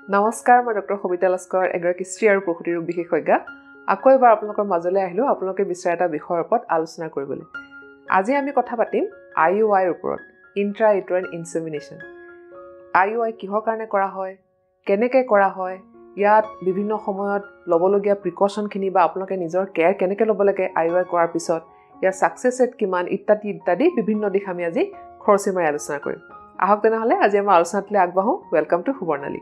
নমস্কাৰ মই ডক্টৰ সবিতা লাস্কাৰ এগৰাকী স্ত্ৰী আৰু প্ৰসূতি ৰোগ বিশেষজ্ঞ আকৌ এবাৰ আপোনালোকৰ মাজলৈ আহিলো আপোনালোকে বিচাৰা এটা বিষয়ৰ ওপৰত আলোচনা কৰিবলৈ আজি আমি কথা পাতিম IUI ৰ ওপৰত Intra Uterine Insemination IUI কিহৰ কাৰণে কৰা হয় কেনেকৈ কৰা হয় ইয়াত বিভিন্ন সময়ত লবলগীয়া প্ৰিকচন খিনি বা আপোনালোকে নিজৰ কেয়াৰ কেনেকৈ ল'ব লাগে IUI কৰাৰ পিছত ইয়াৰ সাকসেছ ৰেট কিমান ইত্যাদি বিভিন্ন দিশ আমি আজি খৰচি মাৰি আলোচনা কৰিম আহক তেনেহলে আজি আমাৰ আলোচনালৈ আগবাঢ়ো ওয়েলকাম টু সুবৰ্ণালী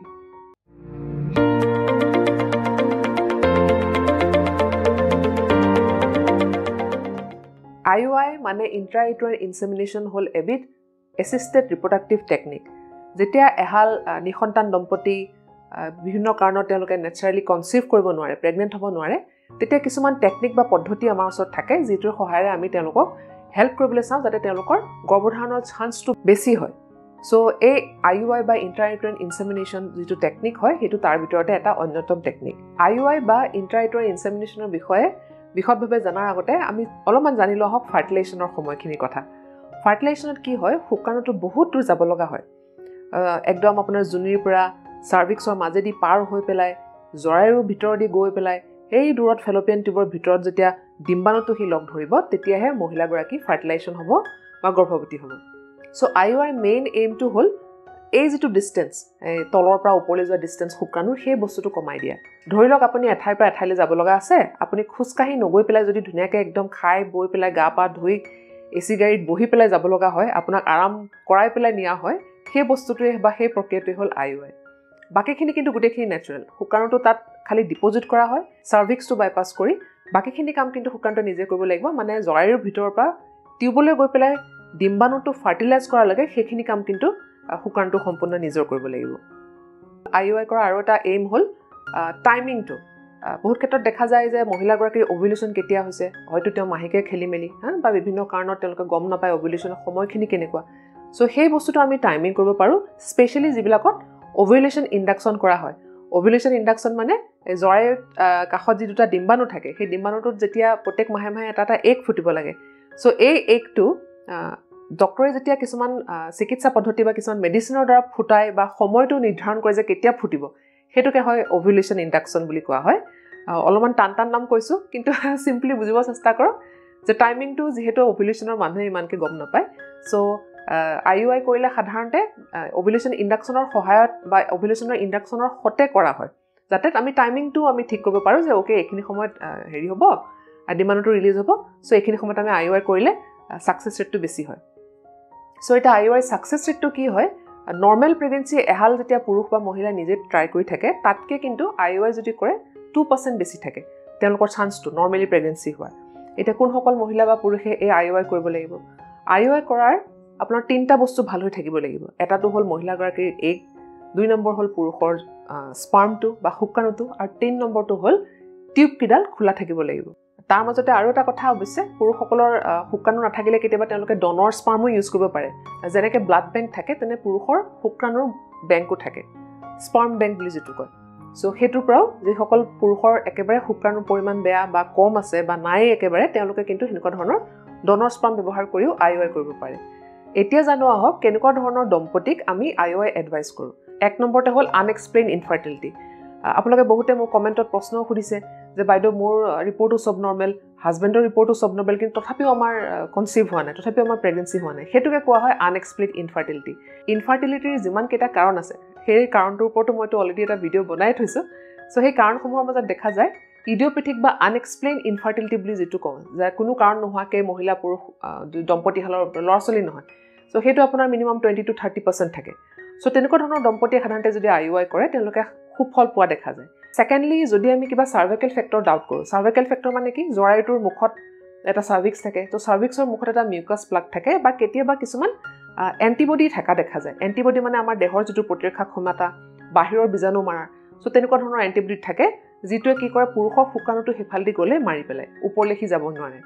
IUI মানে Intra-Uterine Insemination হল এবিধ assisted reproductive technique যেতিয়া এহাল নিসন্তান দম্পতি বিভিন্ন কাৰণত তেওঁলোকে নেচাৰেলি কনসিভ কৰিব নোৱাৰে প্ৰেগনেন্ট হ'ব নোৱাৰে তেতিয়া কিছুমান টেকনিক বা পদ্ধতি আমাৰ ওচৰত থাকে যিটোৰ সহায়েৰে আমি তেওঁলোকক হেল্প কৰিবলৈ চাওঁ যাতে তেওঁলোকৰ গৰ্ভধাৰণৰ চান্সটো বেছি হয় সো এই IUI বা Intra-Uterine Insemination যিটো টেকনিক হয় হেতু তাৰ ভিতৰতে এটা অন্যতম টেকনিক IUI বা Intra-Uterine Inseminationৰ বিষয়ে বিশদভাৱে জানাৰ আগতে আমি অলপমান জানি লওঁ হক ফাৰ্টিলাইজেশনৰ সময়খিনিৰ কথা ফাৰ্টিলাইজেশনত কি হয় শুকানটো বহুত দূৰ যাব লগা হয় একদম আপোনাৰ জুনিৰ পৰা সাৰ্ভিক্সৰ মাজেদি পাৰ হৈ পেলাই জৰায়ুৰ ভিতৰদি গৈ পেলাই এই দূৰত ফেলোপিয়ান টিউবৰ ভিতৰত যেতিয়া ডিম্বাণুটো হি লগ ধৰিব তেতিয়াহে মহিলাগৰাকী ফাৰ্টিলাইজেশন হ'ব বা গৰ্ভৱতী হ'ব সো IUI মেইন এইমটো হল এই যেটো ডিসটেন্স তলৰ পৰা ওপৰলৈ যোৱা ডিসটেন্স শুকানুৰ সেই বস্তুটো কমাই দিয়া ধৰি লওক আপুনি এঠাইৰ পৰা এঠাইলৈ যাব লগা আছে আপুনি খুসকাহি নগৈ পেলাই যদি ধুনিয়াকৈ একদম খাই বৈ পেলাই গা পা ধুই এসি গাড়ীত বহি পেলাই যাব লগা হয় আপোনাক আৰাম কৰাই পেলাই নিয়া হয় সেই বস্তুটোৱে বা সেই প্ৰক্ৰিয়াটোৱে হল IUI বাকিখিনি কিন্তু গুটেখিনি নেচাৰেল শুকানুটো তাত খালি ডিপোজিট কৰা হয় সাৰ্ভিক্সটো বাইপাস কৰি বাকিখিনি কাম কিন্তু শুকানটো নিজে কৰিব লাগিব মানে জৰায়ুৰ ভিতৰৰ পৰা টিউবলৈ গৈ পেলাই ডিম্বাণুটো ফাৰ্টিলাইজ কৰাৰ লাগে সেইখিনি কাম কিন্তু শুকানটো সম্পূৰ্ণ নিজৰ কৰিব লাগিব IUI কৰা আৰু এটা এইম হল টাইমিংটো বহুত ক্ষেত্ৰত দেখা যায় যে মহিলাগৰাকীৰ ওভুলেশন কেতিয়া হৈছে হয়তো তেওঁ মাহিকে খেলিমেলি বা বিভিন্ন কাৰণত তেওঁলোকে গম নাপায় ওভুলেশনৰ সময়খিনি কেনেকুৱা সো সেই বস্তুটো আমি টাইমিং কৰিব পাৰো স্পেশালি যিবিলাকত ওভুলেশন ইন্ডাকশন কৰা হয় ওভুলেশন ইন্ডাকশন মানে জৰায়ুৰ কাষত যি দুটা ডিম্বাণু থাকে সেই ডিম্বাণুটোত যেতিয়া প্ৰত্যেক মাহে মাহে এটা এগ ফুটিব লাগে সো এই এগটো ডক্টৰে যেতিয়া কিছুমান চিকিৎসা পদ্ধতি বা কিছুমান মেডিচিনৰ দ্বাৰা ফুটাই বা সময়টো নিৰ্ধাৰণ কৰে যে কেতিয়া ফুটিব হেতুকে হয় ওভুলেশন ইন্ডাকশন বুলি কোৱা হয় অলপমান টান নাম কৈছো কিন্তু সিম্পলি বুজিব চেষ্টা কৰক যে টাইমিংটো যেহেতু ওভুলেশনৰ মানুহে ইমানকে গম নাপায় সো IUI কৰিলে সাধাৰণতে ওভুলেশন ইন্ডাকশনৰ সহায়ত বা ওভুলেশনৰ ইন্ডাকশনৰ হতে কৰা হয় যাতে আমি টাইমিংটো আমি ঠিক কৰিব পাৰো যে ওকে এখিনি সময়ত হেৰি হ'ব ডিম্বাণুটো ৰিলিজ হ'ব সো এখিনি সময়ত আমি IUI কৰিলে সাকসেছ ৰেটটো বেছি হয় সো এটা IUI সাকসেছ ৰেটটো কি হয় নৰ্মেল প্ৰেগনেন্সি এহাল যেতিয়া পুৰুষ বা মহিলা নিজে ট্ৰাই কৰি থাকে তাতকে কিন্তু IUI যদি কৰে 2% বেছি থাকে তেওঁলোকৰ চান্সটো নৰ্মেলি প্ৰেগনেন্সি হোৱা এটা কোন সকল মহিলা বা পুৰুষে এই IUI কৰিব লাগিব IUI কৰাৰ আপোনাৰ তিনটা বস্তু ভাল হৈ থাকিব লাগিব এটাটো হল মহিলাগৰাকীৰ এগ দুই নম্বৰ হল পুৰুষৰ স্পাৰ্মটো বা শুকানুটো আৰু 3 নম্বৰটো হল টিউব কিডাল খোলা থাকিব লাগিব তাৰ মাজতে আৰু এটা কথা অৱশ্যে পুৰুষসকলৰ শুকানু নাথাকিলে কেতিয়াবা তেওঁলোকে ডনৰ স্পাৰ্মো ইউজ কৰিব পাৰে যেনেকৈ ব্লাড বেংক থাকে তেনে পুৰুষৰ শুকানুৰ বেংকো থাকে স্পাৰ্ম বেংক বুলি যেটো কয় সো হেতুৰ পৰাও যে সকল পুৰুষৰ একেবাৰে শুকানুৰ পৰিমাণ বেয়া বা কম আছে বা নাই একেবাৰে তেওঁলোকে কিন্তু হেনেকুৱা ধৰণৰ ডনৰ স্পাৰ্ম ব্যৱহাৰ কৰিও IUI কৰিব পাৰে এতিয়া জানো আহক কেনেকুৱা ধৰণৰ দম্পতিক আমি IUI এডভাইস কৰো এক নম্বৰতে হল আনএক্সপ্লেইন ইনফাৰ্টিলিটি আপোনালোকে বহুতে মোৰ কমেন্টত প্ৰশ্ন সুধিছে যে বাইদেউ মোৰ ৰিপৰ্টটো সব নৰ্মেল হাজবেণ্ডৰ ৰিপৰ্টটো সব নৰ্মেল কিন্তু তথাপিও আমাৰ কনসিভ হোৱা নাই তথাপিও আমাৰ প্ৰেগনেন্সি হোৱা নাই হেতুকে কোৱা হয় আনএক্সপ্লেইন ইনফাৰ্টিলিটি ইনফাৰ্টিলিটিৰ যিমান কেইটা কাৰণ আছে সেই কাৰণটোৰ ওপৰতো মইতো অলৰেডি এটা ভিডিও বনাই থৈছো সো সেই কাৰণসমূহৰ মাজত দেখা যায় ইডিওপেথিক বা আনএক্সপ্লেইন ইনফাৰ্টিলিটি বুলি যেটো কওঁ যে কোনো কাৰণ নোহোৱাকৈ মহিলা পুৰুষ দম্পতি হালৰ ল'ৰা-ছোৱালী নহয় সো হেতু আপোনাৰ মিনিমাম 20 to 30% থাকে সো তেনেকুৱা ধৰণৰ দম্পতিয়ে সাধাৰণতে যদি IUI কৰে তেওঁলোকে খুব ফল পোৱা দেখা যায় সেকেন্ডলি যদি আমি কিবা সাৰ্ভাইকেল ফেক্টৰ ডাউট কৰো সাৰ্ভাইকেল ফেক্টৰ মানে কি জৰায়ুটোৰ মুখত এটা সাৰ্ভিক্স থাকে তো সাৰ্ভিক্সৰ মুখত এটা মিউকাছ প্লাগ থাকে বা কেতিয়াবা কিছুমান এন্টিবডি থকা দেখা যায় এন্টিবডি মানে আমাৰ দেহৰ যেটো প্ৰতিৰক্ষা ক্ষমতা বাহিৰৰ বীজাণু মাৰা সো তেনেকুৱা ধৰণৰ এন্টিবডি থাকে যিটোৱে কি কৰে পুৰুষৰ শুকানুটো হেফালদি গলে মাৰি পেলাই ওপৰলেখি যাব নোৱাৰে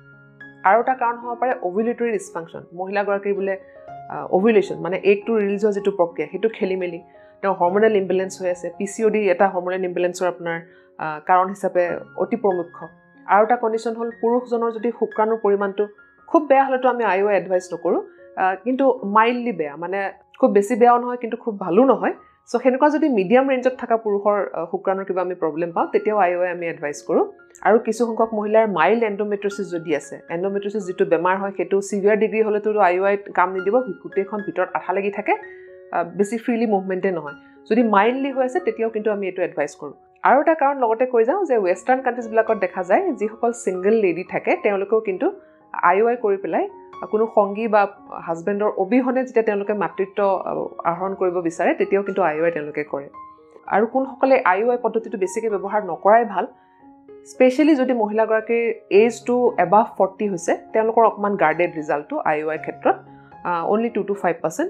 আৰু এটা কাৰণ হ'ব পাৰে ওভুলেটৰী ডিসফাংশন মহিলাগৰাকীৰ বোলে ওভুলেশন মানে এগটো ৰিলিজ হোৱা যেটো প্ৰক্ৰিয়া হেতু খেলিমেলি তেওঁ হৰমোনাল ইমবেলেন্স হৈ আছে PCOD এটা হৰমোনাল ইমবেলেন্সৰ আপোনাৰ কাৰণ হিচাপে অতি প্ৰমুখ্য আৰু এটা কন্ডিশন হল পুৰুষজনৰ যদি শুকানুৰ পৰিমাণটো খুব বেয়া হলেতো আমি IUI এডভাইস নকৰো কিন্তু মাইল্ডলি বেয়া মানে খুব বেছি বেয়াও নহয় কিন্তু খুব ভালো নহয় সো হেনেকুৱা যদি মিডিয়াম ৰেঞ্জত থকা পুৰুষৰ শুক্ৰাণুৰ কিবা আমি প্ৰবলেম পাওঁ তেতিয়াও IUI আমি এডভাইস কৰোঁ আৰু কিছু সংখ্যক মহিলাৰ মাইল্ড এন্ডোমেট্ৰিয়ছিছ যদি আছে এন্ডোমেট্ৰিয়ছিছ যেটো বেমাৰ হয় হেতু সিভিয়াৰ ডিগ্ৰী হলেতো IUI কাম নিদিব গুটেখন ভিতৰত আঠা লাগি থাকে বেছি ফ্ৰীলি মুভমেন্টে নহয় যদি মাইল্ডলি হৈ আছে তেতিয়াও কিন্তু আমি এটো এডভাইস কৰোঁ আৰু এটা কাৰণ লগতে কৈ যাওঁ যে ওয়েষ্টাৰ্ণ কান্ট্ৰিজ বিলাকত দেখা যায় যিসকল সিঙ্গল লেডি থাকে তেওঁলোকেও কিন্তু IUI কৰি পেলাই কোনো সংগী বা হাজবেণ্ডৰ অবিহনে যেতিয়া তেওঁলোকে মাতৃত্ব আহৰণ কৰিব বিচাৰে তেতিয়াও কিন্তু IUI তেওঁলোকে কৰে আৰু কোনসকলে IUI পদ্ধতিটো বেছিকৈ ব্যৱহাৰ নকৰাই ভাল স্পেশালি যদি মহিলাগৰাকীৰ এজ টু এবাভ 40 হৈছে তেওঁলোকৰ অকমান গাৰ্ডেড ৰিজাল্টটো IUI ক্ষেত্ৰত only 2 to 5%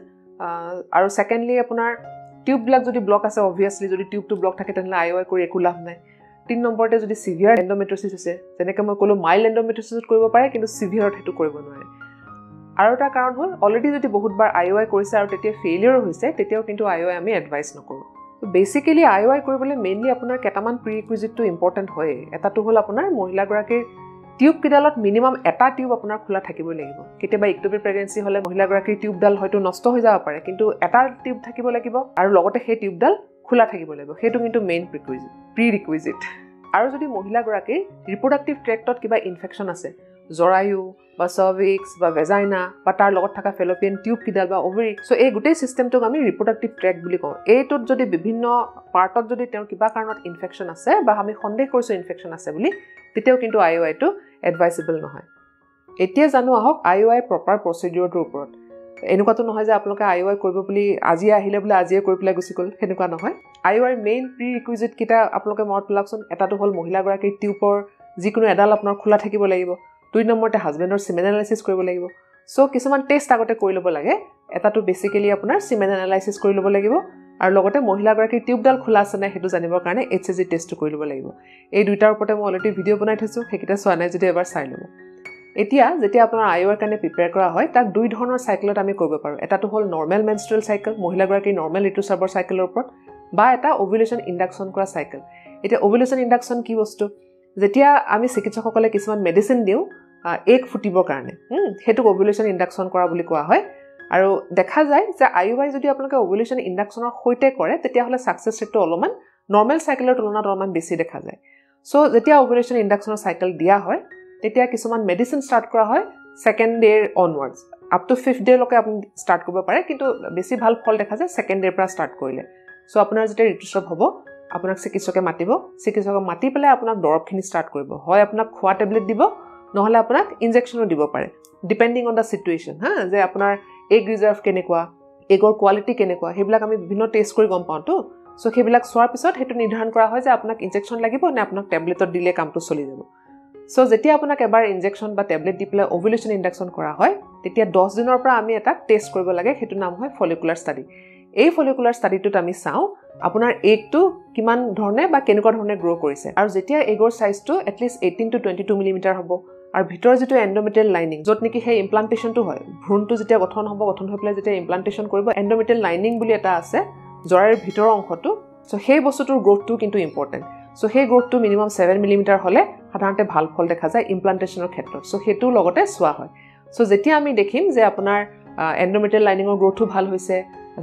আৰু সেকেন্ডলি আপোনাৰ টিউব ব্লক যদি ব্লক আছে obviously যদি টিউবটো ব্লক থাকে তেনলে IUI কৰি একো লাভ নাই 3 নম্বৰতে যদি সিভিয়াৰ এন্ডোমেট্ৰিয়ছিছ আছে যেনেকৈ মই ক'লো মাইল্ড এন্ডোমেট্ৰিয়ছিছত কৰিব পাৰে কিন্তু সিভিয়াৰত হেতু কৰিব নোৱাৰে আৰু এটা কাৰণ হ'ল অলৰেডি যদি বহুতবাৰ IUI কৰিছে আৰু তেতিয়া ফেইলিয়ৰ হৈছে তেতিয়াও কিন্তু IUI আমি এডভাইস নকৰোঁ বেসিক্যালি IUI কৰিবলৈ মেইনলি আপোনাৰ কেটামান প্ৰিৰিকুইজিটটো ইম্পৰ্টেন্ট হয় এটাটো হ'ল আপোনাৰ মহিলাগৰাকীৰ টিউব কিডালত মিনিমাম এটা টিউব আপোনাৰ খোলা থাকিব লাগিব কেতিয়াবা ইক্টোপিক প্ৰেগনেন্সি হলে মহিলাগৰাকীৰ টিউবডাল হয়তো নষ্ট হৈ যাব পাৰে কিন্তু এটা টিউব থাকিব লাগিব আৰু লগতে সেই টিউবডাল খোলা থাকিব লাগিব হেতু কিন্তু মেইন প্ৰিৰিকুইজিট আৰু যদি মহিলাগৰাকীৰ ৰিপ্ৰডাক্টিভ ট্ৰেক্টত কিবা ইনফেকশন আছে জৰায়ু বা সাৰ্ভিক্স বা ভেজাইনা বা তাৰ লগত থকা ফেলোপিয়ান টিউব কিডাল বা ওভাৰি সো এই গোটেই সিস্টেমটোক আমি ৰিপ্ৰডাক্টিভ ট্ৰেক্ট বুলি কওঁ এইটোত যদি বিভিন্ন পাৰ্টত যদি তেওঁৰ কিবা কাৰণত ইনফেকশন আছে বা আমি সন্দেহ কৰিছো ইনফেকশন আছে বুলি তেতিয়াও কিন্তু IUI টো এডভাইসেবল নহয় এতিয়া জানো আহক IUI প্ৰপাৰ প্ৰচিডিউৰটোৰ ওপৰত এনেকুৱাটো নহয় যে আপোনালোকে IUI কৰিব বুলি আজি আহিলে বুলি আজিয়ে কৰি পেলাই গুছি গ'ল হেনেকুৱা নহয় IUI মেইন প্ৰিৰিকুইজিট কিটা আপোনালোকে মনত পেলাকচোন এটাটো হ'ল মহিলাগৰাকীৰ টিউবৰ যিকোনো এডাল আপোনাৰ খোলা থাকিব লাগিব 2 নম্বৰতে হাজবেণ্ডৰ সিমেন এনালাইসিস কৰিব লাগিব সো কিছুমান টেষ্ট আগতে কৰি ল'ব লাগে এটাটো বেসিক্যালি আপোনাৰ সিমেন এনালাইসিস কৰি ল'ব লাগিব আৰু লগতে মহিলাগৰাকীৰ টিউবডাল খোলা আছে নাই হেতু জানিবৰ কাৰণে HCG টেষ্টটো কৰি ল'ব লাগিব এই দুইটাৰ ওপৰতে মই অলৰেডি ভিডিও বনাই থৈছো হেকিটা চোৱা নাই যদি এবাৰ চাই ল'ব এতিয়া যেতিয়া আপোনাৰ IUI কাৰণে প্ৰিপেয়াৰ কৰা হয় তাক দুই ধৰণৰ সাইকেলত আমি কৰিব পাৰো এটাটো হ'ল নৰমাল মেনষ্ট্ৰুৱেল সাইকেল মহিলাগৰাকীৰ নৰমাল ঋতুস্ৰাৱৰ সাইকেলৰ ওপৰত বা এটা ওভুলেশন ইন্ডাকশন কৰা সাইকেল এটা ওভুলেশন ইন্ডাকশন কি বস্তু যেতিয়া আমি চিকিৎসকসকলে কিছুমান মেডিসিন দিও এক ফুটিবৰ কাৰণে হেতু ওভুলেশন ইন্ডাকশন কৰা বুলি কোৱা হয় আৰু দেখা যায় যে IUI যদি আপোনালোকে ওভুলেশন ইন্ডাকশনৰ হৈতে কৰে তেতিয়া হলে সাকসেছ ৰেটটো অলপমান নৰমাল সাইকেলৰ তুলনাত অলপমান বেছি দেখা যায় সো যেতিয়া ওভুলেশন ইন্ডাকশনৰ সাইকেল দিয়া হয় তেতিয়া কিছুমান মেডিসিন স্টাৰ্ট কৰা হয় second day onwards up to 5th day লকে আপুনি স্টাৰ্ট কৰিব পাৰে কিন্তু বেছি ভাল ফল দেখা যায় সেকেন্ড ডে পৰা স্টাৰ্ট কৰিলে সো আপোনাৰ যেতিয়া ঋতুস্ৰাৱ হ'ব আপোনাক চিকিৎসকে মাতিব চিকিৎসকক মাতি পেলাই আপোনাক দৰবখিনি স্টাৰ্ট কৰিব হয় আপোনাক খোৱা টেবলেট দিব নহলে আপোনাক ইনজেকশনো দিব পাৰে ডিপেন্ডিং অন দা সিচুৱেচন যে আপোনাৰ এগ ৰিজাৰ্ভ কেনেকুৱা এগৰ কোৱালিটি কেনেকুৱা হেবিলাক আমি বিভিন্ন টেষ্ট কৰি গম পাওঁতো সো হেবিলাক চোৱাৰ পিছত হেতু নিৰ্ধাৰণ কৰা হয় যে আপোনাক ইনজেকশন লাগিব নে আপোনাক টেবলেটত দিলে কামটো চলি যাব সো যেতিয়া আপোনাক এবাৰ ইনজেকশন বা টেবলেট দি পেলাই ওভুলেশন ইন্ডাকশন কৰা হয় তেতিয়া 10 দিনৰ পৰা আমি এটা টেষ্ট কৰিব লাগে হেতু নাম হয় ফলিকুলাৰ ষ্টাডি এই ফলিকুলাৰ ষ্টাডিটোত আমি চাও আপোনাৰ এগটো কিমান ধৰণে বা কেনেকুৱা ধৰণে গ্ৰো কৰিছে আৰু যেতিয়া এগৰ সাইজটো এটলিষ্ট 18 to 22 মিলিমিটাৰ হ'ব আৰু ভিতৰ যেটো এন্ডোমেট্ৰিয়াল লাইনিং যত নেকি হে ইমপ্লান্টেশনটো হয় ভ্রূণটো যেতিয়া গঠন হ'ব গঠন হৈ পেলাই যেতিয়া ইমপ্লান্টেশন কৰিব এন্ডোমেট্ৰিয়াল লাইনিং বুলি এটা আছে জৰাৰ ভিতৰ অংশটো সো সেই বস্তুটোৰ গ্ৰোথটো কিন্তু ইম্পৰ্টেন্ট সো সেই গ্ৰোথটো মিনিমাম 7 মিলিমিটাৰ হলে সাধাৰণতে ভাল ফল দেখা যায় ইমপ্লান্টেশনৰ ক্ষেত্ৰত সো হেতু লগতে সোৱা হয় সো যেতিয়া আমি দেখিম যে আপোনাৰ এন্ডোমেট্ৰিয়াল লাইনিংৰ গ্ৰোথটো ভাল হৈছে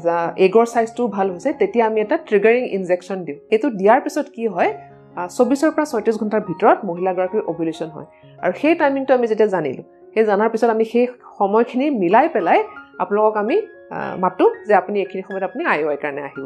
এগৰ সাইজটো ভাল হৈছে তেতিয়া আমি এটা ট্ৰিগাৰিং ইনজেকশন দিও এটো দিয়াৰ পিছত কি হয় 24 পৰা 36 ঘণ্টাৰ ভিতৰত মহিলাগৰাকীৰ ওভুলেশন হয় আৰু সেই টাইমিংটো আমি যেতিয়া জানিলো সেই জানাৰ পিছত আমি সেই সময়খিনি মিলাই পেলাই আপোনালোকক আমি মাতু যে আপুনি এখিনি সময়ত আপুনি IUI কাৰণে আহিব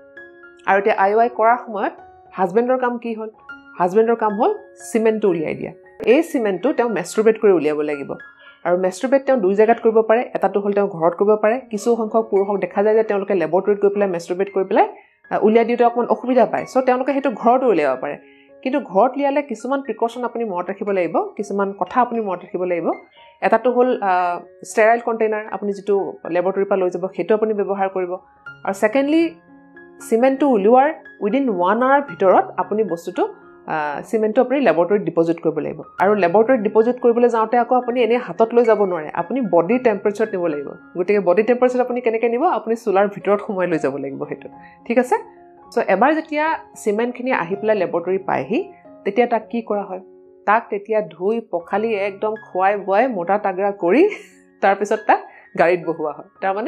আৰু এতিয়া IUI কৰাৰ সময়ত হাজবেণ্ডৰ কাম কি হ'ল হাজবেণ্ডৰ কাম হ'ল সিমেন্টটো উলিয়াই দিয়া এই সিমেন্টটো তেওঁ মেস্ট্ৰুবেট কৰি উলিয়াব লাগিব আৰু মেস্ট্ৰুবেট তেওঁ দুই জায়গাত কৰিব পাৰে এটাটো হ'ল তেওঁ ঘৰত কৰিব পাৰে কিছু সংখ্যক পুৰুষক দেখা যায় যে তেওঁলোকে ল্যাবৰেটৰীত গৈ পেলাই মেস্ট্ৰুবেট কৰি পেলাই উলিয়াই দিওঁতে অকমান অসুবিধা পায় সো তেওঁলোকে হেতু ঘৰত উলিয়াব পাৰে কিন্তু ঘৰত লিয়ালে কিছুমান প্ৰিকশন আপুনি মনত ৰাখিব লাগিব কিছুমান কথা আপুনি মনত ৰাখিব লাগিব এটাটো হ'ল ষ্টেৰাইল কন্টেইনাৰ আপুনি যেটো ল্যাবৰেটৰীৰ পৰা লৈ যাব হেতু আপুনি ব্যৱহাৰ কৰিব আৰু সেকেন্ডলি সিমেন্টটো উলিওৱাৰ উইদিন 1 আৱাৰ ভিতৰত আপুনি বস্তুটো সিমেন্টটো আপুনি ল্যাবৰেটৰীত ডিপোজিট কৰিব লাগিব আৰু ল্যাবৰেটৰীত ডিপোজিট কৰিবলৈ যাওঁতে আকৌ আপুনি এনে হাতত লৈ যাব নোৱাৰে আপুনি বডি টেম্পাৰেচাৰ নিব লাগিব গতিকে বডি টেম্পাৰেচাৰ আপুনি কেনেকৈ নিব আপুনি চুলাৰ ভিতৰত সোমাই লৈ যাব লাগিব হেতু ঠিক আছে সো এবাৰ যেতিয়া সিমেন্টখিনি আহি পেলাই ল্যাবৰেটৰী পাইহি তেতিয়া তাক কি কৰা হয় তাক তেতিয়া ধুই পখালি একদম খোৱাই বয় মোটা তাগৰা কৰি তাৰ পিছত তাক গাড়ীত বহুৱা হয় তাৰ মানে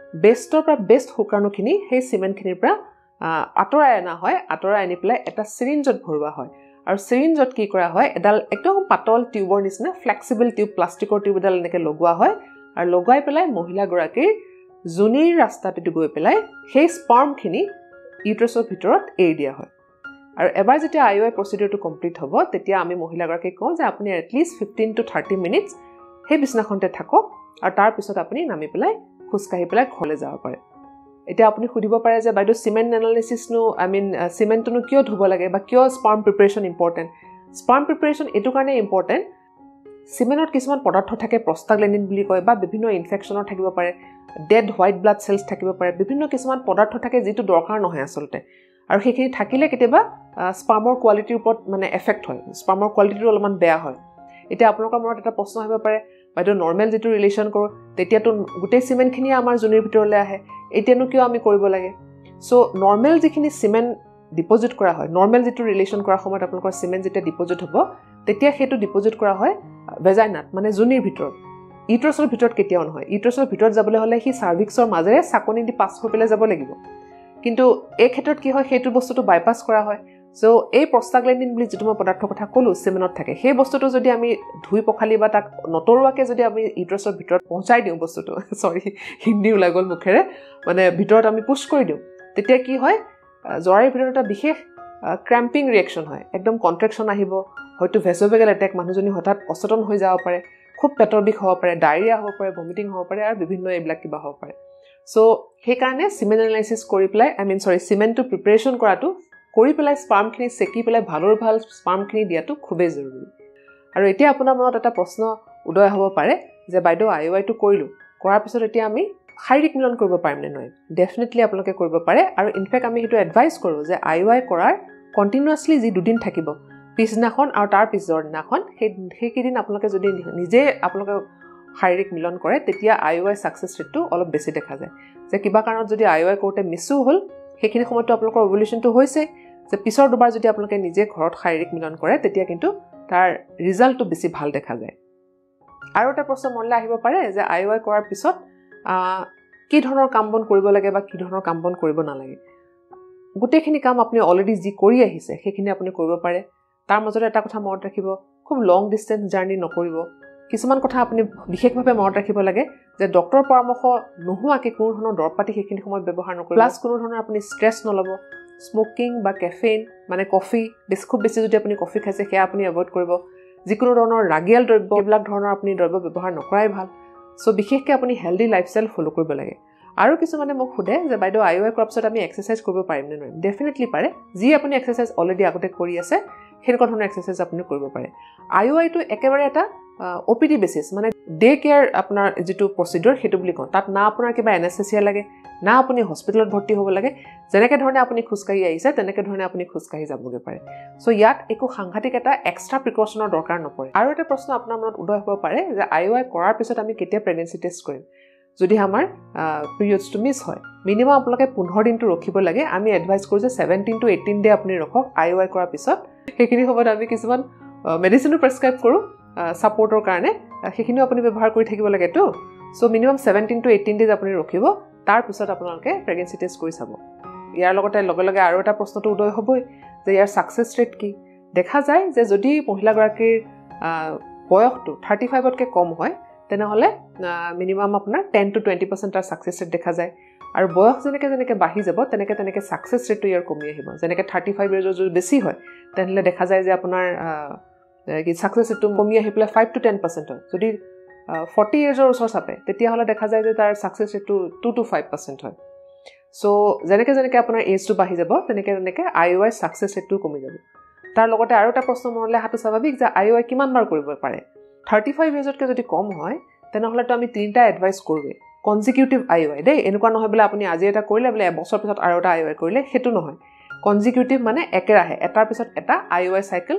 বেষ্টৰ পৰা বেষ্ট শুক্ৰাণুখিনি সেই চিমেণ্টখিনিৰ পৰা আঁতৰাই অনা হয় আঁতৰাই আনি পেলাই এটা চিৰিঞ্জত ভৰোৱা হয় আৰু চিৰিঞ্জত কি কৰা হয় এডাল একদম পাতল টিউবৰ নিচিনা ফ্লেক্সিবল টিউব প্লাষ্টিকৰ টিউব এডাল এনেকৈ লগোৱা হয় আৰু লগাই পেলাই মহিলাগৰাকীৰ জুনিৰ ৰাস্তাটোত গৈ পেলাই সেই স্পাৰ্মখিনি ইউটাৰাছৰ ভিতৰত এৰি দিয়া হয় আৰু এবাৰ যেতিয়া IUI প্ৰচিডিউৰটো কমপ্লিট হ'ব তেতিয়া আমি মহিলাগৰাকীক কওঁ যে আপুনি এটলিষ্ট 15 to 30 মিনিটছ সেই বিছনাখনতে থাকক আৰু তাৰ পিছত আপুনি নামি পেলাই খোজকাঢ়ি পেলাই ঘৰলৈ যাব পাৰে এতিয়া আপুনি সুধিব পাৰে যে বাইদেউ চিমেণ্ট এনালাইচিছনো চিমেণ্টটোনো কিয় ধুব লাগে বা কিয় sperm preparation important sperm preparation এইটো কাৰণে ইম্পৰ্টেণ্ট চিমেণ্টত কিছুমান পদাৰ্থ থাকে প্ৰষ্টাগ্লেণ্ডিন বুলি কয় বা বিভিন্ন ইনফেকশ্যনৰ থাকিব পাৰে ডেড হোৱাইট ব্লাড চেলছ থাকিব পাৰে বিভিন্ন কিছুমান পদাৰ্থ থাকে যিটো দৰকাৰ নহয় আচলতে আৰু সেইখিনি থাকিলে কেতিয়াবা স্পাৰ্মৰ কোৱালিটিৰ ওপৰত মানে এফেক্ট হয় স্পাৰ্মৰ কোৱালিটিটো অলপমান বেয়া হয় এতিয়া আপোনালোকৰ মনত এটা প্ৰশ্ন আহিব পাৰে বাইদেউ নৰ্মেল যিটো ৰিলেশ্যন কৰোঁ তেতিয়াতো গোটেই চিমেণ্টখিনিয়ে আমাৰ জুনিৰ ভিতৰলৈ আহে এতিয়ানো কিয় আমি কৰিব লাগে চ' নৰ্মেল যিখিনি চিমেণ্ট ডিপজিট কৰা হয় নৰ্মেল যিটো ৰিলেশ্যন কৰাৰ সময়ত আপোনালোকৰ চিমেণ্ট যেতিয়া ডিপজিট হ'ব তেতিয়া সেইটো ডিপজিট কৰা হয় ভেজাইনাত মানে জুনিৰ ভিতৰত ইউটাৰাছৰ ভিতৰত কেতিয়াও নহয় ইউটাৰাছৰ ভিতৰত যাবলৈ হ'লে সি চাৰ্ভিক্সৰ মাজেৰে চাকনি দি পাছ হৈ পেলাই যাব লাগিব কিন্তু এই ক্ষেত্ৰত কি হয় সেইটো বস্তুটো বাইপাছ কৰা হয় চ' এই প্ৰষ্টাগ্লেণ্ডিন বুলি যিটো মই পদাৰ্থৰ কথা ক'লোঁ চিমেণ্টত থাকে সেই বস্তুটো যদি আমি ধুই পখালি বা তাক নতৰুৱাকৈ যদি আমি ইউটাৰাছৰ ভিতৰত পਹੁঁচাই দিওঁ বস্তুটো চৰি হিন্দী ওলাই গ'ল মুখেৰে মানে ভিতৰত আমি পুছ কৰি দিওঁ তেতিয়া কি হয় জৰাইৰ ভিতৰত এটা বিশেষ ক্ৰেম্পিং ৰিয়েকশ্যন হয় একদম কণ্ট্ৰেকশ্যন আহিব হয়তো ভেছ'ভেগেল এটেক মানুহজনী হঠাৎ অচেতন হৈ যাব পাৰে খুব পেটৰ বিষ হ'ব পাৰে ডায়েৰিয়া হ'ব পাৰে ভমিটিং হ'ব পাৰে আৰু বিভিন্ন এইবিলাক কিবা হ'ব পাৰে চ' সেইকাৰণে চিমেণ্ট এনালাইচিছ কৰি পেলাই চিমেণ্টটো প্ৰিপাৰেশ্যন কৰাটো কৰি পেলাই স্পাৰ্মখিনি চেকি পেলাই ভালৰ ভাল স্পাৰ্মখিনি দিয়াটো খুবেই জৰুৰী আৰু এতিয়া আপোনাৰ মনত এটা প্ৰশ্ন উদয় হ'ব পাৰে যে বাইদেউ IUIটো কৰিলোঁ কৰাৰ পিছত এতিয়া আমি শাৰীৰিক মিলন কৰিব পাৰিম নে নোৱাৰিম ডেফিনেটলি আপোনালোকে কৰিব পাৰে আৰু ইনফেক্ট আমি সেইটো এডভাইচ কৰোঁ যে IUI কৰাৰ কণ্টিনিউৱাছলি যি দুদিন থাকিব পিছদিনাখন আৰু তাৰ পিছৰ দিনাখন সেইকেইদিন আপোনালোকে যদি নিজে আপোনালোকে শাৰীৰিক মিলন কৰে তেতিয়া IUI ছাকচেছ ৰেটটো অলপ বেছি দেখা যায় যে কিবা কাৰণত যদি IUI কৰোঁতে মিছো হ'ল সেইখিনি সময়তো আপোনালোকৰ অভুলেশ্যনটো হৈছে যে পিছৰ দুবাৰ যদি আপোনালোকে নিজে ঘৰত শাৰীৰিক মিলন কৰে তেতিয়া কিন্তু তাৰ ৰিজাল্টটো বেছি ভাল দেখা যায় আৰু এটা প্ৰশ্ন মনলৈ আহিব পাৰে যে IUI কৰাৰ পিছত কি ধৰণৰ কাম বন কৰিব লাগে বা কি ধৰণৰ কাম বন কৰিব নালাগে গোটেইখিনি কাম আপুনি অলৰেডি যি কৰি আহিছে সেইখিনি আপুনি কৰিব পাৰে তাৰ মাজতে এটা কথা মনত ৰাখিব খুব লং ডিষ্টেঞ্চ জাৰ্ণি নকৰিব কিছুমান কথা আপুনি বিশেষভাৱে মনত ৰাখিব লাগে যে ডক্টৰৰ পৰামৰ্শ নোহোৱাকৈ কোনো ধৰণৰ দৰৱ পাতি সেইখিনি সময়ত ব্যৱহাৰ নকৰিব প্লাছ কোনো ধৰণৰ আপুনি ষ্ট্ৰেছ নল'ব স্মকিং বা কেফেইন মানে কফি খুব বেছি যদি আপুনি কফি খাইছে সেয়া আপুনি এভইড কৰিব যিকোনো ধৰণৰ ৰাগিয়াল দ্ৰব্য এইবিলাক ধৰণৰ আপুনি দ্ৰব্য ব্যৱহাৰ নকৰাই ভাল চ' বিশেষকৈ আপুনি হেল্ডি লাইফষ্টাইল ফ'ল' কৰিব লাগে আৰু কিছুমানে মোক সোধে যে বাইদেউ IUI কৰাৰ পিছত আমি এক্সাৰচাইজ কৰিব পাৰিম নে নোৱাৰিম ডেফিনেটলি পাৰে যি আপুনি এক্সাৰচাইজ অলৰেডি আগতে কৰি আছে সেনেকুৱা ধৰণৰ এক্সাৰচাইজ আপুনি কৰিব পাৰে IUIটো একেবাৰে এটা OPD বেচিছ মানে ডে কেয়াৰ আপোনাৰ যিটো প্ৰচিডিউৰ সেইটো বুলি কওঁ তাত না আপোনাৰ কিবা এনেস্থেচিয়া লাগে না আপুনি হস্পিটেলত ভৰ্তি হ'ব লাগে যেনেকৈ ধৰণে আপুনি খোজকাঢ়ি আহিছে তেনেকৈ ধৰণে আপুনি খোজকাঢ়ি যাবগৈ পাৰে চ' ইয়াত একো সাংঘাতিক এটা এক্সট্ৰা প্ৰিকশ্যনৰ দৰকাৰ নপৰে আৰু এটা প্ৰশ্ন আপোনাৰ মনত উদয় হ'ব পাৰে যে IUI কৰাৰ পিছত আমি কেতিয়া প্ৰেগনেঞ্চি টেষ্ট কৰিম যদি আমাৰ পিৰিয়ডছটো মিছ হয় মিনিমাম আপোনালোকে 15 দিনটো ৰখিব লাগে আমি এডভাইচ কৰোঁ যে 17 to 18 ডে আপুনি ৰখক IUI কৰাৰ পিছত সেইখিনি সময়ত আমি কিছুমান মেডিচিনো প্ৰেছক্ৰাইব কৰোঁ ছাপৰ্টৰ কাৰণে সেইখিনিও আপুনি ব্যৱহাৰ কৰি থাকিব লাগেতো চ' মিনিমাম 17 to 18 ডেজ আপুনি ৰখিব তাৰপিছত আপোনালোকে প্ৰেগনেঞ্চি টেষ্ট কৰি চাব ইয়াৰ লগতে লগে লগে আৰু এটা প্ৰশ্নটো উদয় হ'বই যে ইয়াৰ ছাকচেছ ৰেট কি দেখা যায় যে যদি মহিলাগৰাকীৰ বয়সটো 35তকৈ কম হয় তেনেহ'লে মিনিমাম আপোনাৰ 10 to 20% তাৰ ছাকচেছ ৰেট দেখা যায় আৰু বয়স যেনেকৈ বাঢ়ি যাব তেনেকৈ ছাকচেছ ৰেটটো ইয়াৰ কমি আহিব যেনেকৈ 35 ইয়াৰ্ছৰ যদি বেছি হয় তেনেহ'লে দেখা যায় যে আপোনাৰ ছাকচেছ ৰেটটো কমি আহি পেলাই 5 to 10% হয় যদি 40 ইয়াৰ্ছৰ ওচৰ চাপে তেতিয়াহ'লে দেখা যায় যে তাৰ ছাকচেছ ৰেটটো 2 to 5% হয় চ' যেনেকৈ আপোনাৰ এজটো বাঢ়ি যাব তেনেকৈ IUI ছাকচেছ ৰেটটো কমি যাব তাৰ লগতে আৰু এটা প্ৰশ্ন মনলৈ অহাটো স্বাভাৱিক যে IUI কিমান বাৰ কৰিব পাৰে 35 ইয়াৰ্ছতকৈ যদি কম হয় তেনেহ'লেতো আমি 3টা এডভাইচ কৰোঁৱে কনজিকিউটিভ IUI দেই এনেকুৱা নহয় বোলে আপুনি আজি এটা কৰিলে বোলে এবছৰ পিছত আৰু এটা IUI কৰিলে সেইটো নহয় কনজিকিউটিভ মানে একেৰাহে এটাৰ পিছত এটা IUI চাইকেল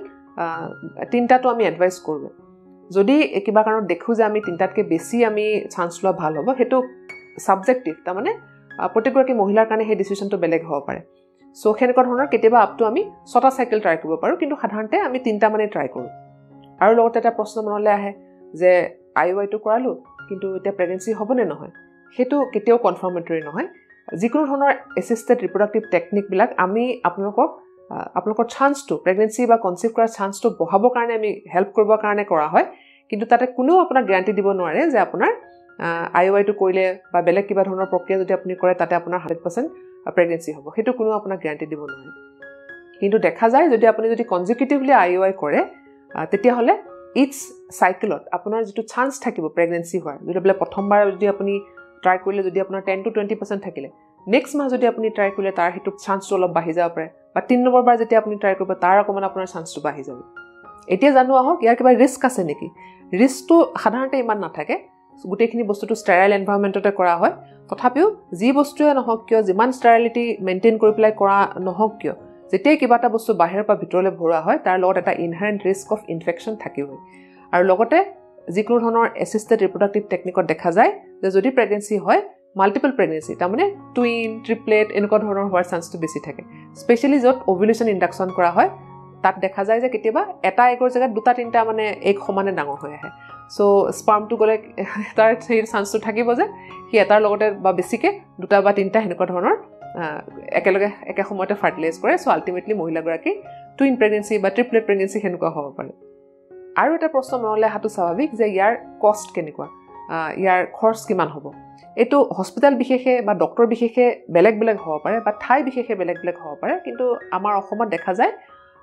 3টাটো আমি এডভাইচ কৰোঁ যদি কিবা কাৰণত দেখোঁ যে আমি 3টাতকৈ বেছি আমি চান্স লোৱা ভাল হ'ব সেইটো ছাবজেক্টিভ তাৰমানে প্ৰত্যেকগৰাকী মহিলাৰ কাৰণে সেই ডিচিশ্যনটো বেলেগ হ'ব পাৰে চ' সেনেকুৱা ধৰণৰ কেতিয়াবা আপটো আমি 6টা চাইকেল ট্ৰাই কৰিব পাৰোঁ কিন্তু সাধাৰণতে আমি 3টা মানে ট্ৰাই কৰোঁ আৰু লগতে এটা প্ৰশ্ন মনলৈ আহে যে IUIটো কৰালোঁ কিন্তু এতিয়া প্ৰেগনেঞ্চি হ'বনে নহয় সেইটো কেতিয়াও কনফাৰ্মেটৰি নহয় যিকোনো ধৰণৰ এছিষ্টেড ৰিপ্ৰডাক্টিভ টেকনিকবিলাক আমি আপোনালোকৰ চান্সটো প্ৰেগনেন্সি বা কনচিভ কৰাৰ চান্সটো বঢ়াবৰ কাৰণে আমি হেল্প কৰিবৰ কাৰণে কৰা হয় কিন্তু তাতে কোনো আপোনাক গ্যাৰান্টি দিব নোৱাৰে যে আপোনাৰ IUI টো কৰিলে বা বেলেগ কিবা ধৰণৰ প্ৰক্ৰিয়া যদি আপুনি কৰে তাতে আপোনাৰ 100% প্ৰেগনেন্সি হ'ব সেইটো কোনো আপোনাক গ্যাৰান্টি দিব নোৱাৰে কিন্তু দেখা যায় যদি আপুনি কনজিকিউটিভলি IUI কৰে তেতিয়া হলে ইটস সাইকেলত আপোনাৰ যেটো চান্স থাকিব প্ৰেগনেন্সি হোৱাৰ যদি বলে প্ৰথমবাৰ যদি আপুনি ট্ৰাই কৰিলে যদি আপোনাৰ 10 to 20% থাকিলে নেক্সট মাহ যদি আপুনি ট্ৰাই কৰিলে তাৰ হেতু চান্সটো অলপ বাঢ়ি যাব পাৰে বা 3 নম্বৰ বাৰ যেতিয়া আপুনি ট্ৰাই কৰিব তাৰ অকমান আপোনাৰ চান্সটো বাঢ়ি যাব এতিয়া জানো আহক ইয়াৰ কিবা ৰিস্ক আছে নেকি ৰিস্কটো সাধাৰণতে ইমান নাথাকে গুটেখিনি বস্তুটো ষ্টেৰাইল এনভায়ৰনমেন্টতে কৰা হয় তথাপিও যি বস্তুৱে নহওক কিয় যিমান ষ্টেৰাইলিটি মেইনটেইন কৰি পেলাই কৰা নহওক কিয় যেতিয়া কিবা এটা বস্তু বাহিৰৰ পৰা ভিতৰলৈ ভৰোৱা হয় তাৰ লগত এটা ইনহেৰেন্ট ৰিস্ক অফ ইনফেকচন থাকিবই আৰু লগতে যিকোনো ধৰণৰ এছিষ্টেড ৰিপ্ৰডাক্টিভ টেকনিকত দেখা যায় যে যদি প্ৰেগনেন্সি হয় মাল্টিপল প্ৰেগনেন্সি তাৰমানে টুইন ট্ৰিপলেট এনেকুৱা ধৰণৰ হোৱাৰ চান্সটো বেছি থাকে স্পেশালি যত ওভুলেশন ইন্ডাকশন কৰা হয় তাত দেখা যায় যে কেতিয়াবা এটা এগৰ জায়গাত দুটা তিনটা মানে এক সমানে ডাঙৰ হৈ আহে সো স্পাৰ্মটো গলে তাৰ সেই চান্সটো থাকিব যে কি এটাৰ লগতে বা বেছিকে দুটা বা তিনটা হেনেকুৱা ধৰণৰ একেলগে একে সময়তে ফাৰ্টিলাইজ কৰে সো আলটিমেটলি মহিলাগৰাকী টুইন প্ৰেগনেন্সি বা ট্ৰিপলেট প্ৰেগনেন্সি হেনেকুৱা হ'ব পাৰে আৰু এটা প্ৰশ্ন মনলৈ হাতু স্বাভাৱিক যে ইয়াৰ কষ্ট কেনেকুৱা ইয়াৰ খৰচ কিমান হ'ব এটো হস্পিটাল বিশেষে বা ডক্টৰ বিশেষে বেলেগ বেলেগ হ'ব পাৰে বা ঠাই বিশেষে বেলেগ বেলেগ হ'ব পাৰে কিন্তু আমাৰ অসমত দেখা যায়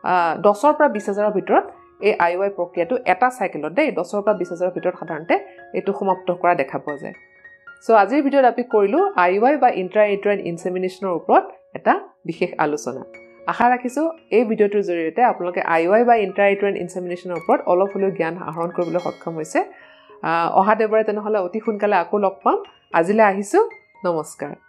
10 পৰা 20,000 ভিতৰত এই IUI প্ৰক্ৰিয়াটো এটা সাইকেলত দেই 10 পৰা 20,000 ভিতৰত সাধাৰণতে এটো সমাপ্ত কৰা দেখা পোৱা যায় সো আজিৰ ভিডিঅ'ত আমি কৰিলো IUI বা ইন্ট্ৰা-ইউটেৰাইন ইনসেমিনেশনৰ ওপৰত এটা বিশেষ আলোচনা আশা ৰাখিছো এই ভিডিঅ'টোৰ জৰিয়তে আপোনালোকে IUI বা ইন্ট্ৰা-ইউটেৰাইন ইনসেমিনেশনৰ ওপৰত অলপ হলেও জ্ঞান আহৰণ কৰিবলৈ সক্ষম হৈছে অহা দেওবাৰে তেনেহলে অতি সোনকালে আকৌ লগ পাম আজিলৈ আহিছো নমস্কাৰ